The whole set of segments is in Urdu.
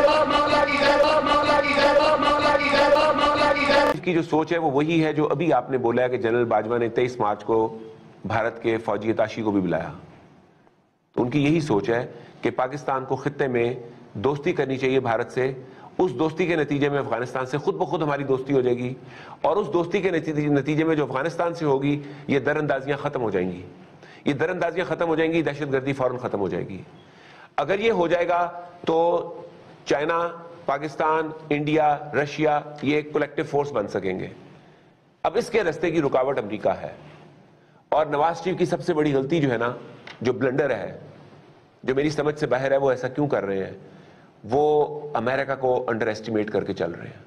کی جو سوچ ہے وہ وہی ہے جو ابھی آپ نے بولا ہے کہ جنرل باجوہ نے 23 مارچ کو بھارت کے فوجی اتاشی کو بھی بلایا. تو ان کی یہی سوچ ہے کہ پاکستان کو خطے میں دوستی کرنی چاہیے بھارت سے. اس دوستی کے نتیجے میں افغانستان سے خود بخود ہماری دوستی ہو جائے گی, اور اس دوستی کے نتیجے میں جو افغانستان سے ہوگی یہ در اندازیاں ختم ہو جائیں گی. یہ در اندازیاں ختم ہو جائیں گی, دہشت گردی فوراً ختم ہو جائے گی. اگر یہ ہو جائے گا تو چائنا, پاکستان, انڈیا, رشیا یہ ایک کولیکٹیو فورس بن سکیں گے. اب اس کے راستے کی رکاوٹ امریکہ ہے, اور نواز شریف کی سب سے بڑی غلطی جو ہے نا, جو بلنڈر ہے, جو میری سمجھ سے باہر ہے, وہ ایسا کیوں کر رہے ہیں, وہ امریکہ کو انڈر ایسٹیمیٹ کر کے چل رہے ہیں.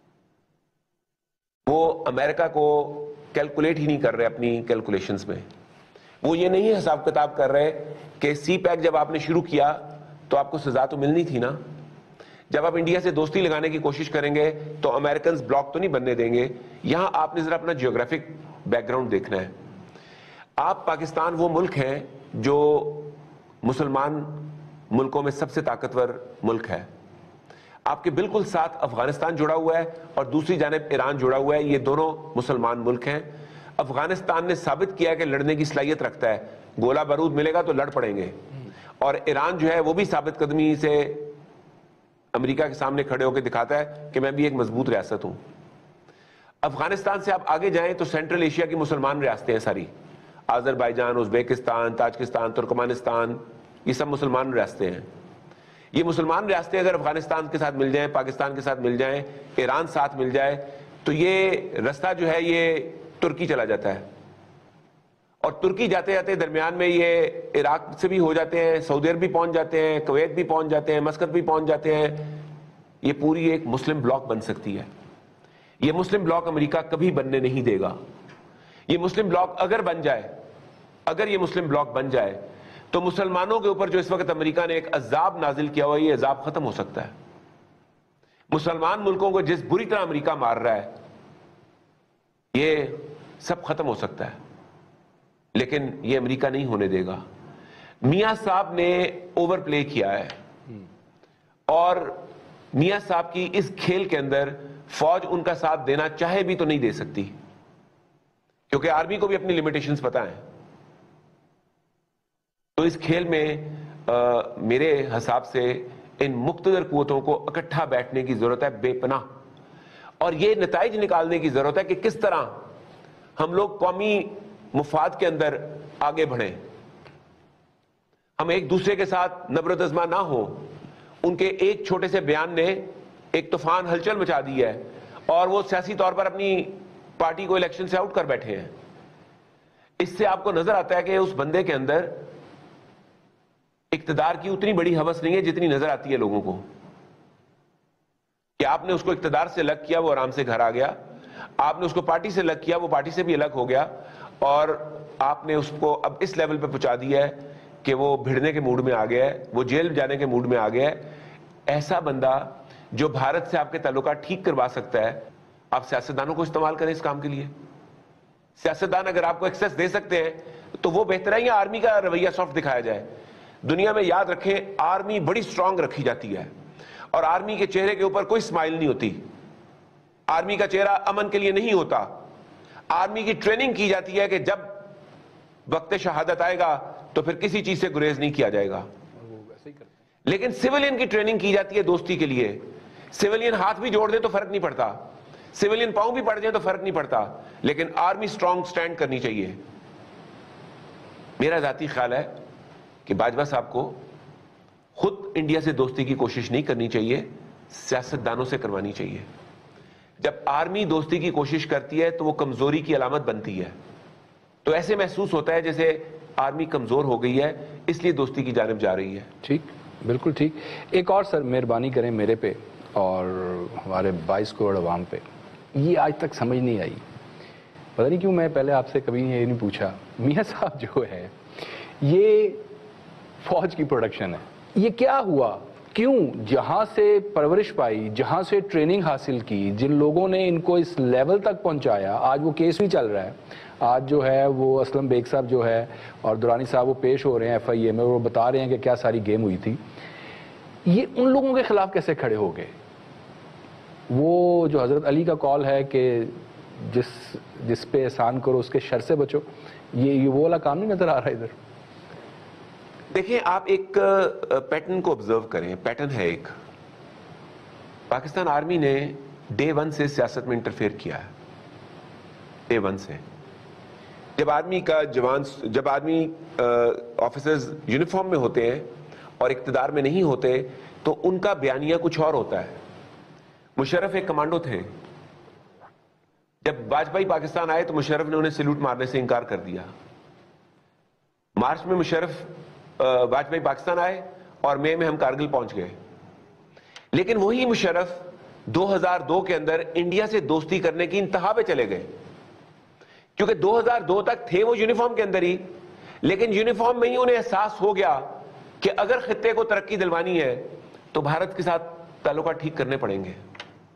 وہ امریکہ کو کیلکولیٹ ہی نہیں کر رہے اپنی کیلکولیشنز میں. وہ یہ نہیں حساب کتاب کر رہے کہ سی پیک جب آپ نے شروع کیا تو آپ کو سزا تو ملنی تھی نا. جب آپ انڈیا سے دوستی لگانے کی کوشش کریں گے تو امریکنز بلاک تو نہیں بننے دیں گے. یہاں آپ نے ذرا اپنا جیوگرافک بیک گراؤنڈ دیکھنا ہے. آپ پاکستان وہ ملک ہیں جو مسلمان ملکوں میں سب سے طاقتور ملک ہے. آپ کے بالکل ساتھ افغانستان جڑا ہوا ہے اور دوسری جانب ایران جڑا ہوا ہے. یہ دونوں مسلمان ملک ہیں. افغانستان نے ثابت کیا کہ لڑنے کی صلاحیت رکھتا ہے. گولہ بارود ملے گا تو لڑ پڑیں گے. اور ایران جو ہے وہ بھی ثابت قدمی سے امریکہ کے سامنے کھڑے ہو کے دکھاتا ہے کہ میں بھی ایک مضبوط ریاست ہوں. افغانستان سے آپ آگے جائیں تو سینٹرل ایشیا کی مسلمان ریاستیں ہیں ساری. آذربائیجان, ازبیکستان, تاجکستان, ترکمانستان, یہ سب مسلمان ریاستیں ہیں. یہ مسلمان ریاستیں اگر افغانستان کے ساتھ مل جائیں, پاکستان کے ساتھ مل جائیں, ایران ساتھ مل جائے, تو یہ رستہ جو ہے یہ ترکی چلا جاتا ہے. اور ترکی جاتے جاتے درمیان میں یہ عراق سے بھی ہو جاتے ہیں, سعودی عرب بھی پہنچ جاتے ہیں, کویت بھی پہنچ جاتے ہیں, مسقط بھی پہنچ جاتے ہیں. یہ پوری ایک مسلم بلاک بن سکتی ہے. یہ مسلم بلاک امریکہ کبھی بننے نہیں دے گا. یہ مسلم بلاک اگر بن جائے, اگر یہ مسلم بلاک بن جائے تو مسلمانوں کے اوپر جو اس وقت امریکہ نے ایک عذاب نازل کیا ہوا ہے, یہ عذاب ختم ہو سکتا ہے. مسلمان ملکوں کو جس بری طرح امریکہ مار رہا ہے یہ سب ختم ہو سکتا ہے, لیکن یہ امریکہ نہیں ہونے دے گا. میاں صاحب نے اوور پلے کیا ہے, اور میاں صاحب کی اس کھیل کے اندر فوج ان کا ساتھ دینا چاہے بھی تو نہیں دے سکتی, کیونکہ آرمی کو بھی اپنی لمیٹیشنز پتہ ہیں. تو اس کھیل میں میرے حساب سے ان مقتدر قوتوں کو اکٹھا بیٹھنے کی ضرورت ہے بے پناہ, اور یہ نتائج نکالنے کی ضرورت ہے کہ کس طرح ہم لوگ قومی مفاد کے اندر آگے بڑھیں. ہم ایک دوسرے کے ساتھ نبرد ازما نہ ہو. ان کے ایک چھوٹے سے بیان نے ایک طوفان ہلچل مچا دی ہے, اور وہ سیاسی طور پر اپنی پارٹی کو الیکشن سے آؤٹ کر بیٹھے ہیں. اس سے آپ کو نظر آتا ہے کہ اس بندے کے اندر اقتدار کی اتنی بڑی ہوس نہیں ہے جتنی نظر آتی ہے لوگوں کو. کہ آپ نے اس کو اقتدار سے الگ کیا, وہ آرام سے گھر آ گیا. آپ نے اس کو پارٹی سے الگ کیا, وہ پارٹی سے بھی الگ ہو گیا. اور آپ نے اس کو اب اس لیول پہ پہنچا دیا ہے کہ وہ بھیڑنے کے موڈ میں آ گیا ہے, وہ جیل جانے کے موڈ میں آ گیا ہے. ایسا بندہ جو بھارت سے آپ کے تعلقات ٹھیک کروا سکتا ہے, آپ سیاستدانوں کو استعمال کریں اس کام کے لیے. سیاستدان اگر آپ کو ایکسیس دے سکتے ہیں تو وہ بہتر ہے یا آرمی کا رویہ سافٹ دکھایا جائے. دنیا میں یاد رکھیں, آرمی بڑی سٹرونگ رکھی جاتی ہے, اور آرمی کے چہرے کے اوپر کوئی اسمائل نہیں ہوتی. آرمی کا چہرہ امن کے لیے نہیں ہوتا. آرمی کی ٹریننگ کی جاتی ہے کہ جب وقت شہادت آئے گا تو پھر کسی چیز سے گریز نہیں کیا جائے گا. لیکن سیولین کی ٹریننگ کی جاتی ہے دوستی کے لیے. سیولین ہاتھ بھی جوڑ دیں تو فرق نہیں پڑتا, سیولین پاؤں بھی پڑ جائیں تو فرق نہیں پڑتا, لیکن آرمی سٹرونگ سٹینڈ کرنی چاہیے. میرا ذاتی خیال ہے کہ باجوہ صاحب کو خود انڈیا سے دوستی کی کوشش نہیں کرنی چاہیے, سیاستدانوں سے کروانی چاہیے. جب آرمی دوستی کی کوشش کرتی ہے تو وہ کمزوری کی علامت بنتی ہے. تو ایسے محسوس ہوتا ہے جیسے آرمی کمزور ہو گئی ہے, اس لیے دوستی کی جانب جا رہی ہے. ٹھیک, بالکل ٹھیک. ایک اور سر مہربانی کریں میرے پہ اور ہمارے 22 کروڑ عوام پہ. یہ آج تک سمجھ نہیں آئی, پتہ نہیں کیوں میں پہلے آپ سے کبھی یہ نہیں پوچھا. میاں صاحب جو ہے یہ فوج کی پروڈکشن ہے, یہ کیا ہوا؟ کیوں جہاں سے پرورش پائی, جہاں سے ٹریننگ حاصل کی, جن لوگوں نے ان کو اس لیول تک پہنچایا, آج وہ کیس بھی چل رہا ہے. آج جو ہے وہ اسلم بیگ صاحب جو ہے اور درانی صاحب وہ پیش ہو رہے ہیں ایف آئی اے میں, وہ بتا رہے ہیں کہ کیا ساری گیم ہوئی تھی. یہ ان لوگوں کے خلاف کیسے کھڑے ہو گئے؟ وہ جو حضرت علی کا کال ہے کہ جس پہ احسان کرو اس کے شر سے بچو، یہ وہ والا کام نہیں نظر آ رہا ادھر؟ دیکھیں آپ ایک پیٹرن کو آبزرو کریں. پیٹرن ہے ایک، پاکستان آرمی نے ڈے 1 سے سیاست میں انٹرفیئر کیا ہے. ڈے 1 سے جب آدمی آفیسرز یونیفارم میں ہوتے ہیں اور اقتدار میں نہیں ہوتے تو ان کا بیانیہ کچھ اور ہوتا ہے. مشرف ایک کمانڈو تھے. جب واجپئی پاکستان آئے تو مشرف نے انہیں سیلوٹ مارنے سے انکار کر دیا. مارچ میں واجپئی پاکستان آئے اور مئی میں ہم کارگل پہنچ گئے. لیکن وہی مشرف 2002 کے اندر انڈیا سے دوستی کرنے کی انتہا پہ چلے گئے، کیونکہ 2002 تک تھے وہ یونیفارم کے اندر ہی، لیکن یونیفارم میں ہی انہیں احساس ہو گیا کہ اگر خطے کو ترقی دلوانی ہے تو بھارت کے ساتھ تعلقات ٹھیک کرنے پڑیں گے.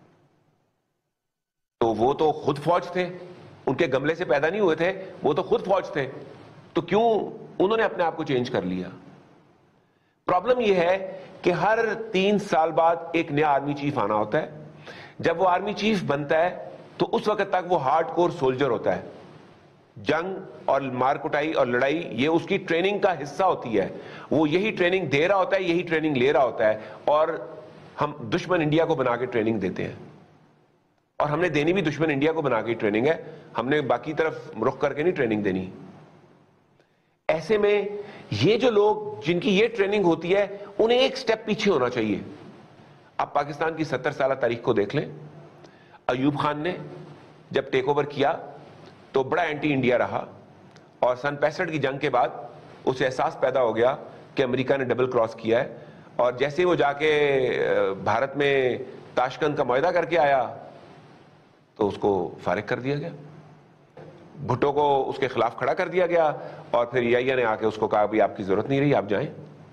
تو وہ تو خود فوج تھے، ان کے گملے سے پیدا نہیں ہوئے تھے، وہ تو خود فوج تھے. تو کیوں انہوں نے اپنے آپ کو چینج کر لیا؟ پرابلم یہ ہے کہ ہر 3 سال بعد ایک نیا آرمی چیف آنا ہوتا ہے. جب وہ آرمی چیف بنتا ہے تو اس وقت تک وہ ہارڈ کور سولجر ہوتا ہے. جنگ اور مار کٹائی اور لڑائی یہ اس کی ٹریننگ کا حصہ ہوتی ہے. وہ یہی ٹریننگ دے رہا ہوتا ہے، یہی ٹریننگ لے رہا ہوتا ہے. اور ہم دشمن انڈیا کو بنا کے ٹریننگ دیتے ہیں، اور ہم نے دینی بھی دشمن انڈیا کو بنا کے ٹریننگ ہے. ہم نے باقی طرف رخ کر کے نہیں ٹریننگ دینی. ایسے میں یہ جو لوگ جن کی یہ ٹریننگ ہوتی ہے انہیں ایک سٹیپ پیچھے ہونا چاہیے. آپ پاکستان کی 70 سالہ تاریخ کو دیکھ لیں. ایوب خان نے جب ٹیک اوور کیا تو بڑا اینٹی انڈیا رہا، اور سن 65 کی جنگ کے بعد اسے احساس پیدا ہو گیا کہ امریکہ نے ڈبل کراس کیا ہے. اور جیسے وہ جا کے بھارت میں تاشکند کا معاہدہ کر کے آیا تو اس کو فارغ کر دیا گیا. بھٹو کو اس کے خلاف کھڑا کر دیا گیا، اور پھر EIA نے آ کے اس کو کہا بھی آپ کی ضرورت نہیں رہی، آپ جائیں.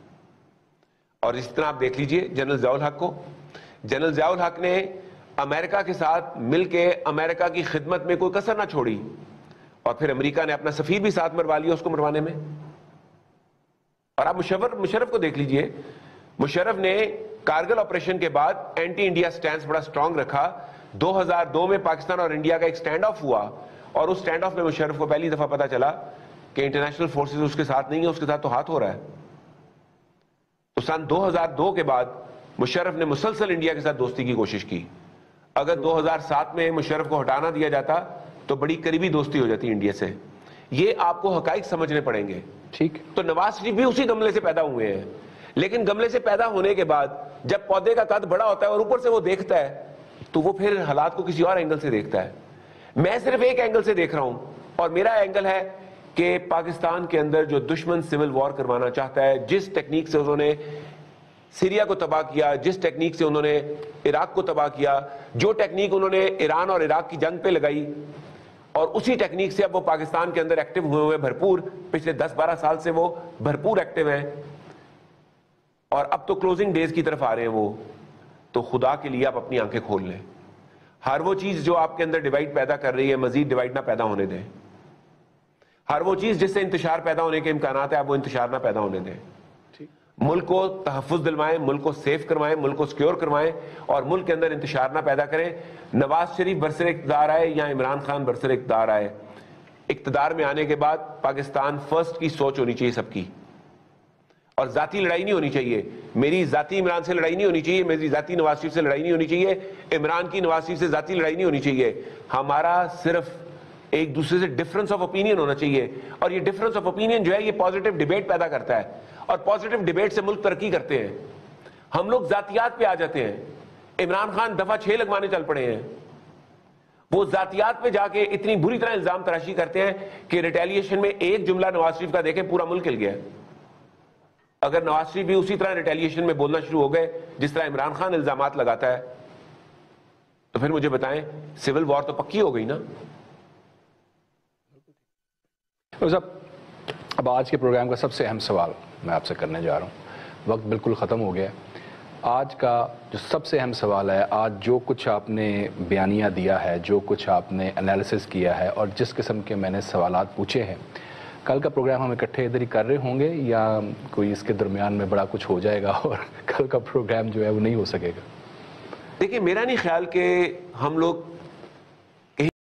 اور اس طرح آپ دیکھ لیجئے جنرل ضیاء الحق کو. جنرل ضیاء الحق نے امریکہ کے ساتھ مل کے امریکہ کی خدمت میں کوئی کسر نہ چھوڑی، اور پھر امریکہ نے اپنا سفیر بھی ساتھ مروا لیا اس کو مروانے میں. اور آپ مشرف کو دیکھ لیجئے. مشرف نے کارگل آپریشن کے بعد اینٹی انڈیا سٹینس بڑا سٹرونگ رکھا. 2002 میں پاکستان اور انڈیا کا ایک سٹینڈ آف ہوا، اور اس سٹینڈ آف میں مشرف کو پہلی دفعہ پتا چلا کہ انٹرنیشنل فورسز اس کے ساتھ نہیں ہیں، اس کے ساتھ تو ہاتھ ہو رہا ہے. تو سن 2002 کے بعد مشرف نے مسلسل انڈیا کے ساتھ دوستی کی کوشش کی. اگر 2007 میں مشرف کو ہٹانا دیا جاتا تو بڑی قریبی دوستی ہو جاتی انڈیا سے. یہ آپ کو حقائق سمجھنے پڑیں گے. ٹھیک. تو نواز شریف بھی اسی گملے سے پیدا ہوئے ہیں، لیکن گملے سے پیدا ہونے کے بعد جب پودے کا قد بڑا ہوتا ہے اور اوپر سے وہ دیکھتا ہے تو وہ پھر حالات کو کسی اور اینگل سے دیکھتا ہے. میں صرف ایک اینگل سے دیکھ رہا ہوں، اور میرا اینگل ہے کہ پاکستان کے اندر جو دشمن سول وار کروانا چاہتا ہے، جس ٹیکنیک سے انہوں نے سیریا کو تباہ کیا، جس ٹیکنیک سے انہوں نے عراق کو تباہ کیا، جو ٹیکنیک انہوں نے ایران اور عراق کی جنگ پہ لگائی، اور اسی ٹیکنیک سے اب وہ پاکستان کے اندر ایکٹیو ہوئے بھرپور. پچھلے 10-12 سال سے وہ بھرپور ایکٹیو ہیں، اور اب تو کلوزنگ ڈیز کی طرف آ رہے ہیں وہ. تو خدا کے لیے آپ اپنی آنکھیں کھول لیں. ہر وہ چیز جو آپ کے اندر ڈیوائیڈ پیدا کر رہی ہے مزید ڈیوائیڈ نہ پیدا ہونے دیں. ہر وہ چیز جس سے انتشار پیدا ہونے کے امکانات ہیں آپ وہ انتشار نہ پیدا ہونے دیں. ملک کو تحفظ دلوائیں، ملک کو سیف کروائیں، ملک کو سیکیور کروائیں، اور ملک کے اندر انتشار نہ پیدا کریں. نواز شریف برسر اقتدار آئے یا عمران خان برسر اقتدار آئے، اقتدار میں آنے کے بعد پاکستان فرسٹ کی سوچ ہونی چاہیے سب کی، اور ذاتی لڑائی نہیں ہونی چاہیے. میری ذاتی عمران سے لڑائی نہیں ہونی چاہیے، میری ذاتی نواز شریف سے لڑائی نہیں ہونی چاہیے، عمران کی نواز شریف سے ذاتی لڑائی نہیں ہونی چاہیے. ہمارا صرف ایک دوسرے سے ڈفرنس آف اوپینین ہونا چاہیے، اور یہ ڈفرنس آف اوپینین جو ہے یہ پازیٹیو ڈیبیٹ پیدا کرتا ہے، اور پازیٹیو ڈیبیٹ سے ملک ترقی کرتے ہیں. ہم لوگ ذاتیات پہ آ جاتے ہیں. عمران خان دفعہ 6 لگوانے چل پڑے ہیں. وہ ذاتیات پہ جا کے اتنی بری طرح الزام تراشی کرتے ہیں کہ ریٹیلیشن میں ایک جملہ نواز شریف کا دیکھیں پورا ملک ہل گیا. اگر نواز شریف بھی اسی طرح ریٹیلیشن میں بولنا شروع ہو گئے جس طرح عمران خان الزامات لگاتا ہے تو پھر مجھے بتائیں سول وار تو پکی ہو گئی نا. اب آج کے پروگرام کا سب سے اہم سوال میں آپ سے کرنے جا رہا ہوں. وقت بالکل ختم ہو گیا. آج کا جو سب سے اہم سوال ہے، آج جو کچھ آپ نے بیانیہ دیا ہے، جو کچھ آپ نے انالیسس کیا ہے، اور جس قسم کے میں نے سوالات پوچھے ہیں، کل کا پروگرام ہم اکٹھے ادھر ہی کر رہے ہوں گے یا کوئی اس کے درمیان میں بڑا کچھ ہو جائے گا اور کل کا پروگرام جو ہے وہ نہیں ہو سکے گا؟ دیکھیں میرا نہیں خیال کہ ہم لوگ